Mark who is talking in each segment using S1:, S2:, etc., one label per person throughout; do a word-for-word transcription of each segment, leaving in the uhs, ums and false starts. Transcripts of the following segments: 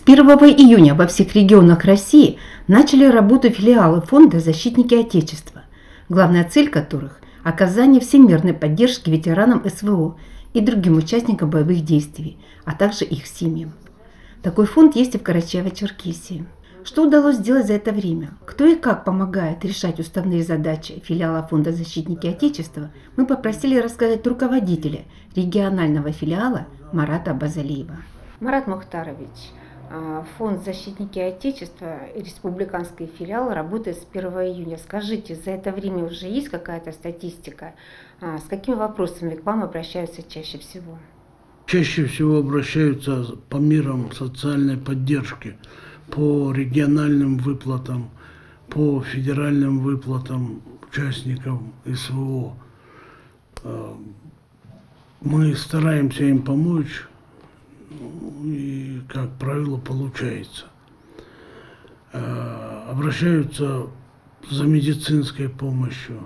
S1: первого июня во всех регионах России начали работу филиалы фонда «Защитники Отечества», главная цель которых – оказание всемирной поддержки ветеранам эс вэ о и другим участникам боевых действий, а также их семьям. Такой фонд есть и в Карачаево-Черкесии. Что удалось сделать за это время? Кто и как помогает решать уставные задачи филиала фонда «Защитники Отечества», мы попросили рассказать руководителя регионального филиала Марата Базалиева.
S2: Марат Мухтарович, фонд «Защитники Отечества» и республиканский филиал работает с первого июня. Скажите, за это время уже есть какая-то статистика? С какими вопросами к вам обращаются чаще всего?
S3: Чаще всего обращаются по мерам социальной поддержки, по региональным выплатам, по федеральным выплатам участникам эс вэ о. Мы стараемся им помочь, и, как правило, получается. Обращаются за медицинской помощью,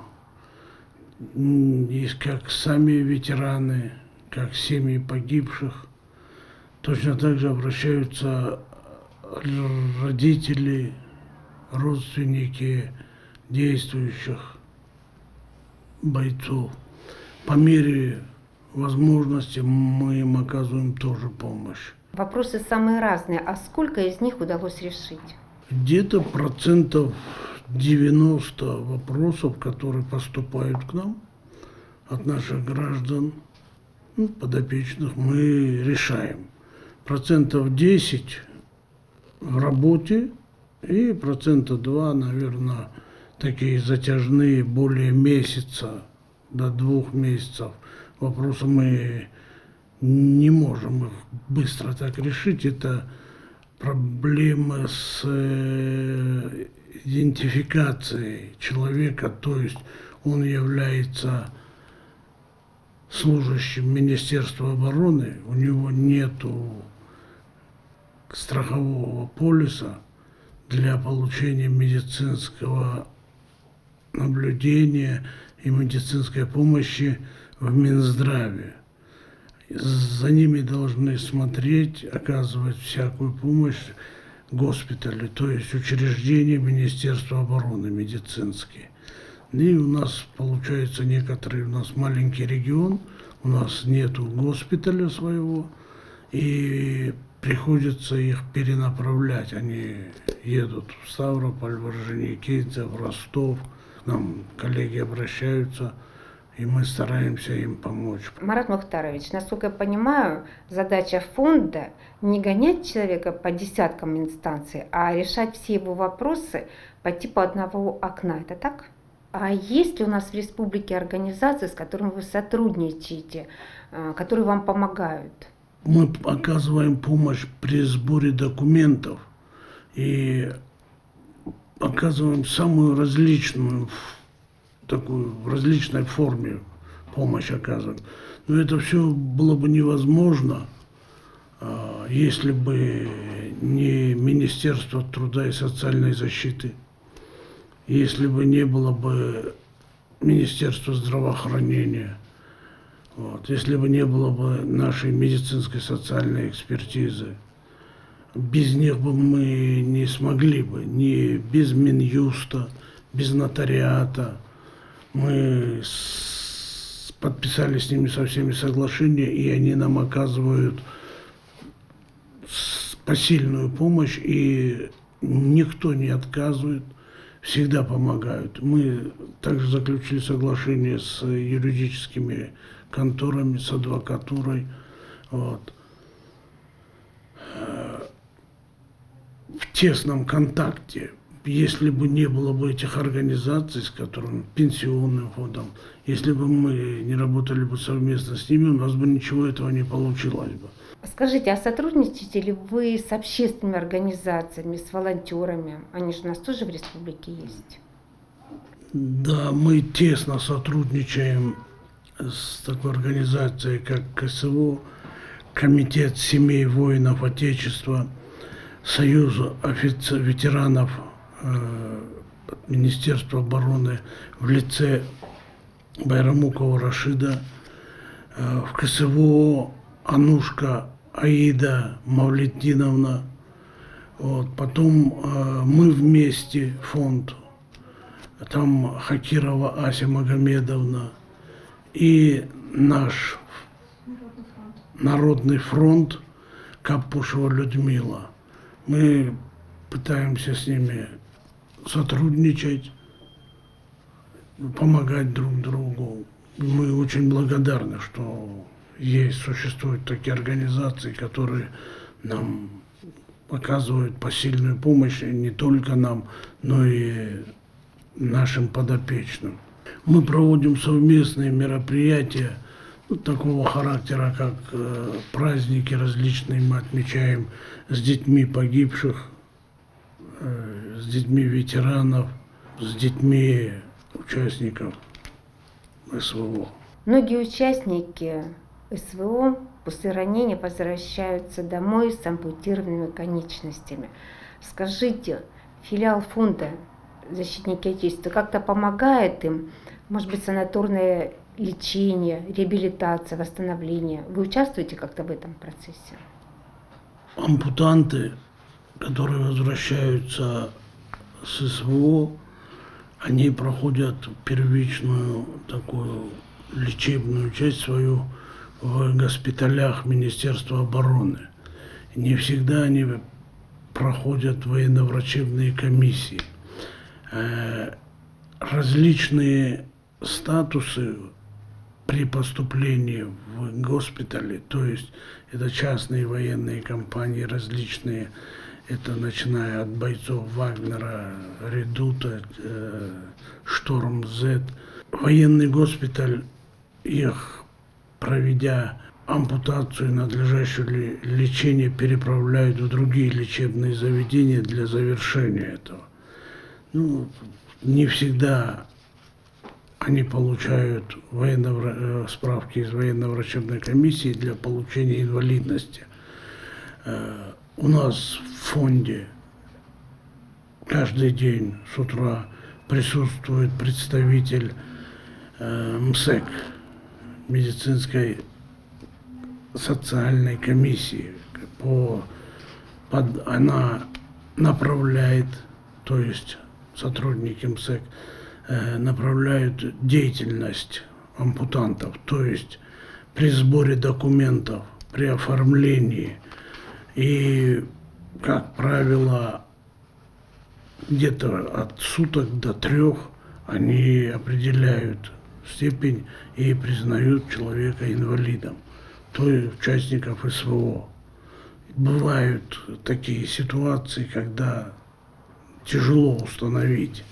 S3: есть как сами ветераны, как семьи погибших. Точно так же обращаются родители, родственники действующих бойцов. По мере возможности мы им оказываем тоже помощь.
S2: Вопросы самые разные, а сколько из них удалось решить?
S3: Где-то процентов девяносто вопросов, которые поступают к нам от наших граждан, ну, подопечных, мы решаем. Процентов десять в работе и процента два, наверное, такие затяжные, более месяца, до двух месяцев. Вопросы мы не можем их быстро так решить. Это проблемы с идентификацией человека, то есть он является служащим Министерства обороны, у него нету страхового полиса для получения медицинского наблюдения и медицинской помощи в Минздраве. За ними должны смотреть, оказывать всякую помощь госпитали, то есть учреждения Министерства обороны медицинские. И у нас получается некоторые, у нас маленький регион, у нас нету госпиталя своего, и приходится их перенаправлять. Они едут в Ставрополь, в Орджоникидзе, в Ростов, к нам коллеги обращаются, и мы стараемся им помочь.
S2: Марат Мухтарович, насколько я понимаю, задача фонда не гонять человека по десяткам инстанций, а решать все его вопросы по типу одного окна. Это так? А есть ли у нас в республике организации, с которыми вы сотрудничаете, которые вам помогают?
S3: Мы оказываем помощь при сборе документов и оказываем самую различную, такую в различной форме помощь оказываем. Но это все было бы невозможно, если бы не Министерство труда и социальной защиты, если бы не было бы Министерства здравоохранения, вот, если бы не было бы нашей медицинской социальной экспертизы. Без них бы мы не смогли бы, ни без Минюста, без нотариата. Мы с, подписали с ними со всеми соглашения, и они нам оказывают посильную помощь, и никто не отказывает, всегда помогают. Мы также заключили соглашение с юридическими конторами, с адвокатурой. Вот. В тесном контакте. Если бы не было бы этих организаций, с которыми, пенсионным фондом, если бы мы не работали бы совместно с ними, у нас бы ничего этого не получилось бы.
S2: Скажите, а сотрудничаете ли вы с общественными организациями, с волонтерами? Они же у нас тоже в республике есть.
S3: Да, мы тесно сотрудничаем с такой организацией, как ка эс вэ о, Комитет семей воинов Отечества, Союз офицер, ветеранов э, Министерства обороны в лице Байрамукова Рашида, э, в ка эс вэ о Анушка Аида Мавлетдиновна, Вот, потом э, мы вместе, фонд, там Хакирова Ася Магомедовна и наш Народный фронт Капушева Людмила. Мы пытаемся с ними сотрудничать, помогать друг другу. Мы очень благодарны, что есть, существуют такие организации, которые нам оказывают посильную помощь, и не только нам, но и нашим подопечным. Мы проводим совместные мероприятия ну, такого характера, как э, праздники различные мы отмечаем с детьми погибших, э, с детьми ветеранов, с детьми участников СВО.
S2: Многие участники СВО после ранения возвращаются домой с ампутированными конечностями. Скажите, филиал фонда «Защитники Отечества» как-то помогает им? Может быть, санаторное лечение, реабилитация, восстановление? Вы участвуете как-то в этом процессе?
S3: Ампутанты, которые возвращаются с СВО, они проходят первичную такую лечебную часть свою в госпиталях Министерства обороны. Не всегда они проходят военно-врачебные комиссии. Различные статусы при поступлении в госпитали, то есть это частные военные компании различные, это начиная от бойцов Вагнера, Редута, Шторм Зет. Военный госпиталь, их проведя ампутацию, надлежащее лечение, переправляют в другие лечебные заведения для завершения этого. Ну, не всегда они получают военно- справки из военно-врачебной комиссии для получения инвалидности. У нас в фонде каждый день с утра присутствует представитель МСЭК, медицинской социальной комиссии. По, под, она направляет, то есть сотрудники МСЭК э, направляют деятельность ампутантов, то есть при сборе документов, при оформлении. И, как правило, где-то от суток до трех они определяют степень и признают человека инвалидом, то есть участников СВО. Бывают такие ситуации, когда тяжело установить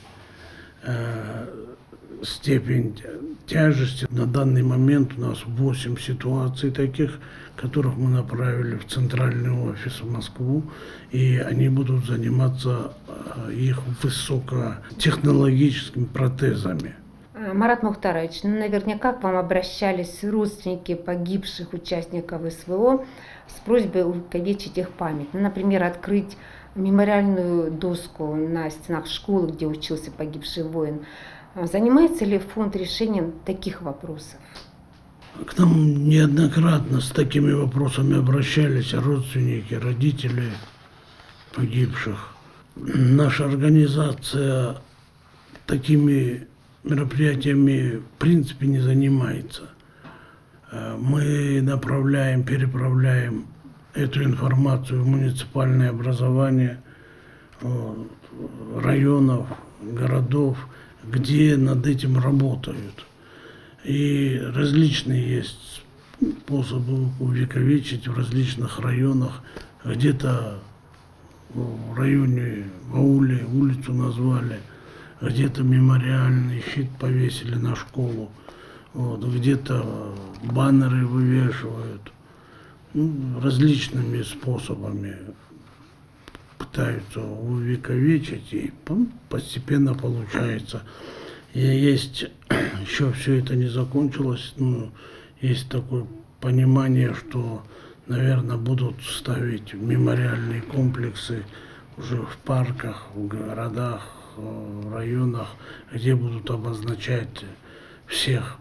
S3: э, степень тяжести. На данный момент у нас восемь ситуаций таких, которых мы направили в центральный офис в Москву, и они будут заниматься э, их высокотехнологическими протезами.
S2: Марат Мухтарович, ну, наверняка к вам обращались родственники погибших участников СВО с просьбой увековечить их память. Ну, например, открыть мемориальную доску на стенах школы, где учился погибший воин. Занимается ли фонд решением таких вопросов?
S3: К нам неоднократно с такими вопросами обращались родственники, родители погибших. Наша организация такими мероприятиями в принципе не занимается. Мы направляем, переправляем эту информацию в муниципальное образование районов, городов, где над этим работают. И различные есть способы увековечить в различных районах. Где-то в районе, в ауле улицу назвали, где-то мемориальный щит повесили на школу, вот, где-то баннеры вывешивают. Ну, различными способами пытаются увековечить, и постепенно получается. И есть, еще все это не закончилось, но есть такое понимание, что, наверное, будут ставить мемориальные комплексы уже в парках, в городах, в районах, где будут обозначать всех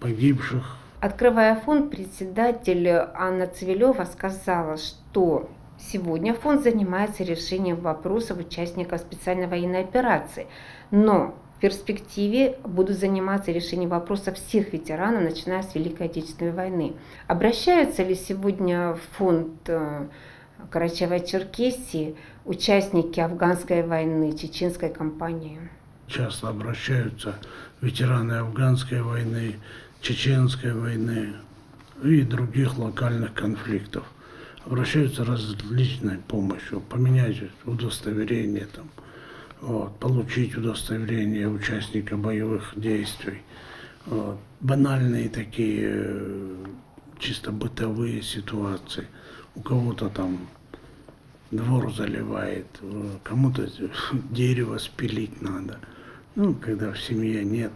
S3: погибших.
S2: Открывая фонд, председатель Анна Цивилева сказала, что Сегодня фонд занимается решением вопросов участников специальной военной операции, но в перспективе будут заниматься решением вопросов всех ветеранов, начиная с Великой Отечественной войны. Обращаются ли сегодня в фонд Карачаево-Черкесии участники афганской войны, чеченской кампании?
S3: Часто обращаются ветераны афганской войны, чеченской войны и других локальных конфликтов. Обращаются различной помощью, поменять удостоверение, там, вот, получить удостоверение участника боевых действий. Вот. Банальные такие чисто бытовые ситуации. У кого-то там двор заливает, кому-то дерево спилить надо. Ну, когда в семье нет,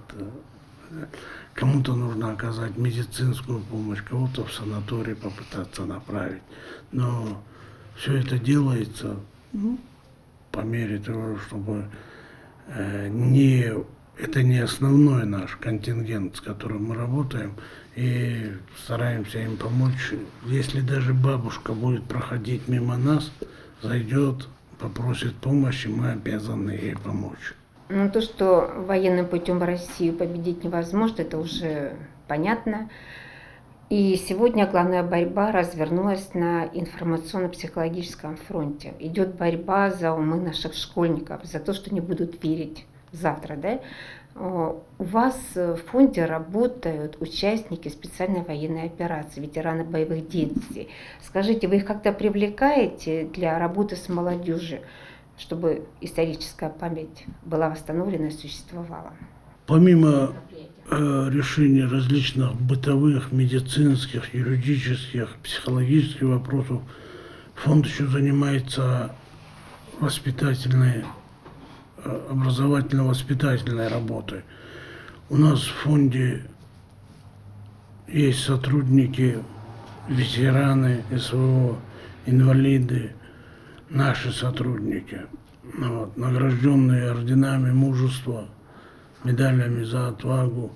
S3: кому-то нужно оказать медицинскую помощь, кого-то в санаторий попытаться направить. Но все это делается, ну, по мере того, чтобы э, не, это не основной наш контингент, с которым мы работаем, и стараемся им помочь. Если даже бабушка будет проходить мимо нас, зайдет, попросит помощи, мы обязаны ей помочь.
S2: Ну, то, что военным путем в Россию победить невозможно, это уже понятно. И сегодня главная борьба развернулась на информационно-психологическом фронте. Идет борьба за умы наших школьников, за то, что не будут верить в завтра. Да? У вас в фонде работают участники специальной военной операции, ветераны боевых действий. Скажите, вы их как-то привлекаете для работы с молодежью, чтобы историческая память была восстановлена и существовала?
S3: Помимо э, решения различных бытовых, медицинских, юридических, психологических вопросов, фонд еще занимается воспитательной, э, образовательно-воспитательной работой. У нас в фонде есть сотрудники, ветераны СВО, инвалиды, наши сотрудники, вот, награжденные орденами мужества, медалями за отвагу.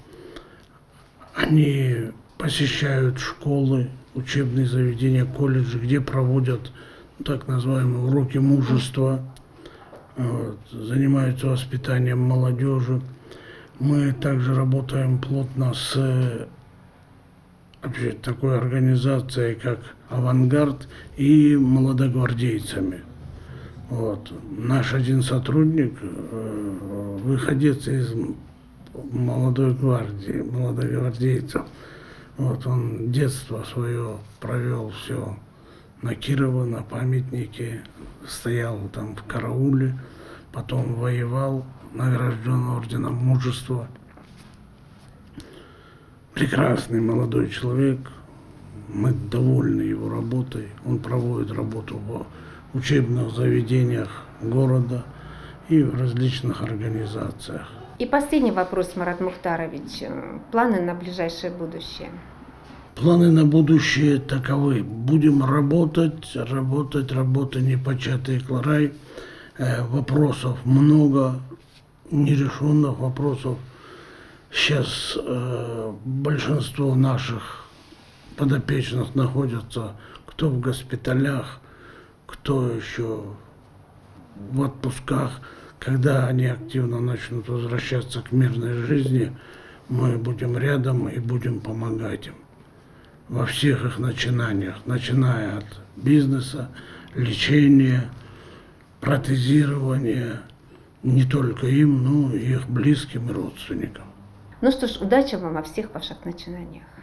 S3: Они посещают школы, учебные заведения, колледжи, где проводят так называемые уроки мужества, вот, занимаются воспитанием молодежи. Мы также работаем плотно с вообще такой организацией, как «Авангард», и молодогвардейцами. Вот. Наш один сотрудник, выходец из молодой гвардии, молодогвардейцев, вот, он детство свое провел все на Кирова, на памятнике, стоял там в карауле, потом воевал, награжден орденом мужества. Прекрасный молодой человек, мы довольны его работой, он проводит работу в учебных заведениях города и в различных организациях.
S2: И последний вопрос, Марат Мухтарович. Планы на ближайшее будущее?
S3: Планы на будущее таковы. Будем работать, работать, работа непочатый край. Э, вопросов много, нерешенных вопросов. Сейчас э, большинство наших подопечных находятся кто в госпиталях, кто еще в отпусках. Когда они активно начнут возвращаться к мирной жизни, мы будем рядом и будем помогать им во всех их начинаниях, начиная от бизнеса, лечения, протезирования, не только им, но и их близким и родственникам.
S2: Ну что ж, удачи вам во всех ваших начинаниях.